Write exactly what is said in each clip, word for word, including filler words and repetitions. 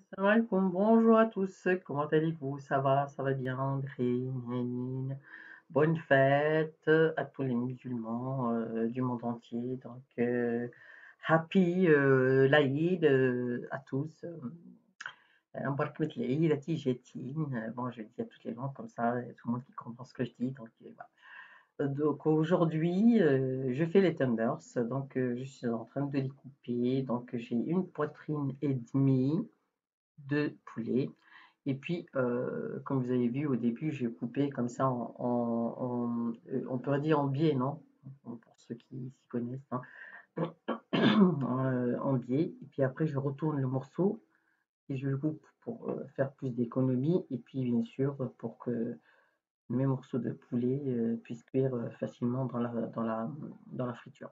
Salam alaikum, bonjour à tous, comment allez-vous? Ça va, ça va bien, Green, Yanin. Bonne fête à tous les musulmans euh, du monde entier. Donc, euh, happy euh, l'Aïd euh, à tous. Mbarak met l'Aïd, à Tijetine. Bon, je le dis à toutes les langues comme ça, et tout le monde qui comprend ce que je dis. Donc, euh, voilà. Donc aujourd'hui, euh, je fais les tenders. Donc, euh, je suis en train de les couper. Donc, j'ai une poitrine et demie de poulet. Et puis, euh, comme vous avez vu au début, j'ai coupé comme ça en, en- en- euh, on peut dire en biais, non? Pour ceux qui s'y connaissent, hein. Euh, en biais. Et puis après, je retourne le morceau et je le coupe pour euh, faire plus d'économie. Et puis, bien sûr, pour que mes morceaux de poulet euh, puissent cuire euh, facilement dans la, dans la, dans la friture.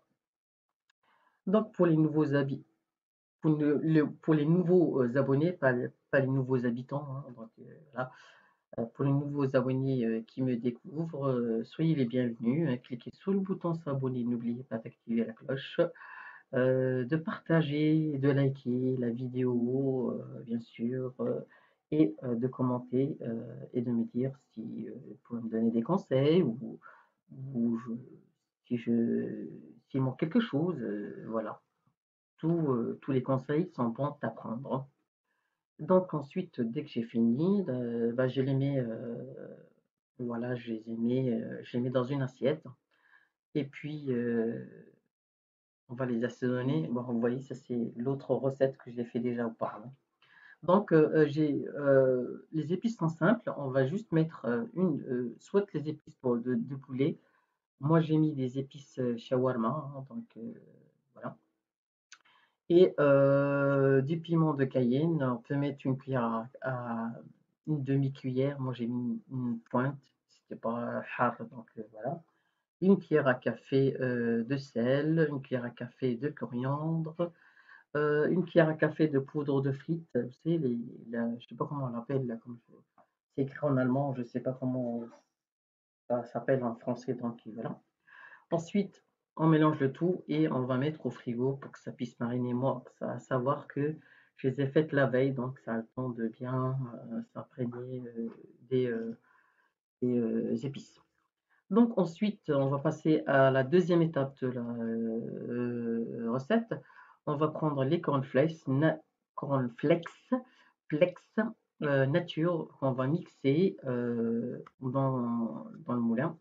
Donc, pour les nouveaux habits, pour, le- le- pour les nouveaux euh, abonnés, pas, pas les nouveaux habitants, hein, donc, euh, voilà. Euh, Pour les nouveaux abonnés euh, qui me découvrent, euh, soyez les bienvenus. Hein, cliquez sur le bouton s'abonner, n'oubliez pas d'activer la cloche, euh, de partager, de liker la vidéo, euh, bien sûr, euh, et euh, de commenter euh, et de me dire si euh, vous pouvez me donner des conseils ou, ou je- si je s'il manque quelque chose. Euh, voilà, Tous, euh, tous les conseils sont bons à prendre. Donc ensuite, dès que j'ai fini, euh, bah, je les mets, euh, voilà, je les ai mis, euh, je les mets dans une assiette. Et puis, euh, on va les assaisonner. Bon, vous voyez, ça c'est l'autre recette que j'ai fait déjà auparavant. Donc, euh, euh, j'ai euh, les épices sont simples. On va juste mettre euh, une, euh, soit les épices pour de, de poulet. Moi, j'ai mis des épices euh, shawarma, hein, donc euh, voilà. Et euh, du piment de Cayenne. On peut mettre une cuillère à, à- une demi-cuillère. Moi, j'ai mis une pointe. C'était pas hard, donc euh, voilà. Une cuillère à café euh, de sel, une cuillère à café de coriandre, euh, une cuillère à café de poudre de frites. Vous savez, les, la- je sais pas comment on l'appelle, là, comme je- c'est écrit en allemand, je sais pas comment ça s'appelle en français, donc voilà. Ensuite, on mélange le tout et on va mettre au frigo pour que ça puisse mariner. Moi, ça, à savoir que je les ai faites la veille, donc ça a le temps de bien euh, s'imprégner euh, des, euh, des, euh, épices. Donc ensuite, on va passer à la deuxième étape de la euh, recette. On va prendre les cornflakes, na- cornflakes flex, euh, nature qu'on va mixer euh, dans, dans le moulin.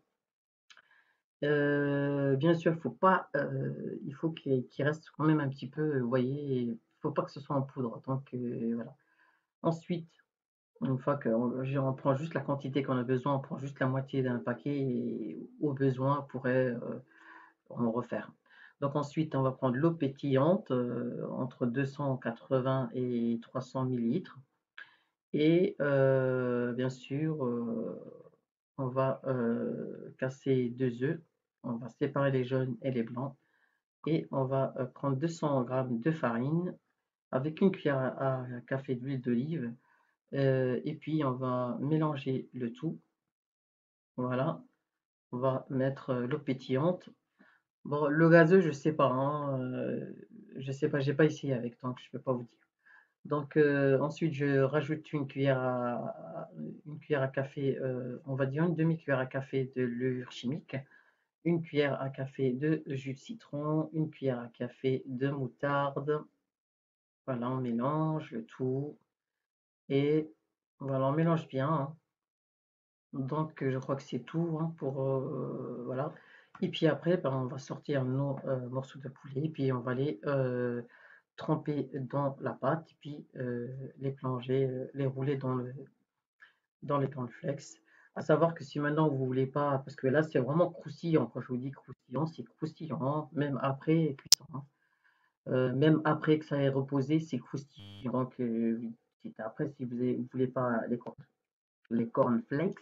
Euh, bien sûr, faut pas, euh, il faut qu'il qu'il reste quand même un petit peu, vous voyez, il faut pas que ce soit en poudre. Donc euh, voilà. Ensuite, une fois qu'on on prend juste la quantité qu'on a besoin, on prend juste la moitié d'un paquet et au besoin, on pourrait euh, en refaire. Donc ensuite, on va prendre l'eau pétillante euh, entre deux cent quatre-vingts et trois cents millilitres. Et euh, bien sûr, euh, on va euh, casser deux œufs. On va séparer les jaunes et les blancs. Et on va euh, prendre deux cents grammes de farine avec une cuillère à, à café d'huile d'olive. Euh, et puis, on va mélanger le tout. Voilà. On va mettre euh, l'eau pétillante. Bon, le gazeux, je sais pas, hein, euh, je sais pas, j'ai pas essayé avec, donc je peux pas vous dire. Donc euh, ensuite, je rajoute une cuillère à, une cuillère à café, euh, on va dire une demi-cuillère à café de levure chimique, une cuillère à café de jus de citron, une cuillère à café de moutarde. Voilà, on mélange le tout et voilà, on mélange bien, hein. Donc, je crois que c'est tout hein, pour euh, voilà. Et puis après, ben, on va sortir nos euh, morceaux de poulet, puis on va les euh, tremper dans la pâte, et puis euh, les plonger, euh, les rouler dans le dans les cornflakes. À savoir que si maintenant vous voulez pas, parce que là c'est vraiment croustillant. Quand je vous dis croustillant, c'est croustillant, même après cuisson, hein. Euh, même après que ça ait reposé, c'est croustillant. Donc, euh, oui. Après, si vous ne voulez pas les, corn- les cornflakes,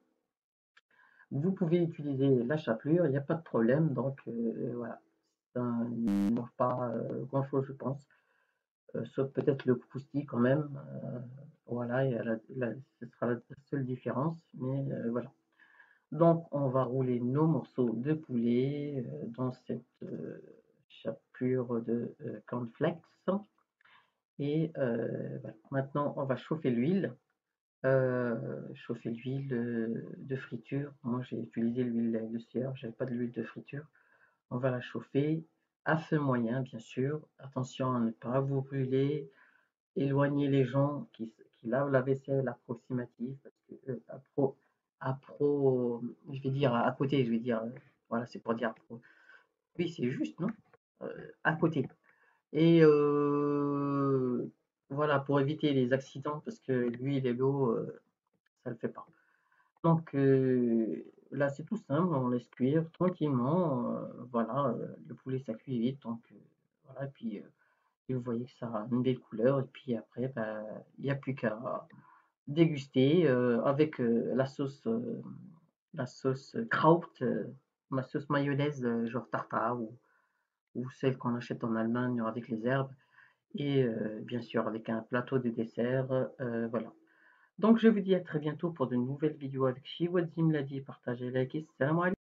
vous pouvez utiliser la chapelure, il n'y a pas de problème. Donc euh, voilà, ça ne mange pas euh, grand-chose, je pense. Euh, sauf peut-être le croustille quand même. Euh, voilà, et la- la- ce sera la seule différence. Mais euh, voilà. Donc on va rouler nos morceaux de poulet euh, dans cette euh, chapelure de euh, cornflakes. Et heu, voilà. Maintenant, on va chauffer l'huile, heu, chauffer l'huile, heu, de friture. Moi, j'ai utilisé l'huile de sierre, j'avais pas de l'huile de friture. On va la chauffer à feu moyen, bien sûr. Attention à ne pas vous brûler. Éloignez les gens qui, s- qui lavent la vaisselle approximative, parce que euh, à pro, à pro, je vais dire à côté, je vais dire, euh, voilà, c'est pour dire à pro. Oui, c'est juste, non? Euh, à côté. Et euh, voilà, pour éviter les accidents, parce que l'huile et l'eau, euh, ça le fait pas. Donc euh, là, c'est tout simple, on laisse cuire tranquillement. Euh, voilà, euh, le poulet, ça cuit vite, donc euh, voilà, et puis. euh, et vous voyez que ça a une belle couleur. Et puis après, bah, il n'y a plus qu'à déguster euh, avec euh, la sauce, euh, la sauce Kraut, euh, ma sauce mayonnaise, euh, genre tartare ou, ou celle qu'on achète en Allemagne avec les herbes. Et euh, bien sûr, avec un plateau de dessert. Euh, voilà. Donc, je vous dis à très bientôt pour de nouvelles vidéos avec Shiwazim Ladi. Partagez, likez. Salam alaikum.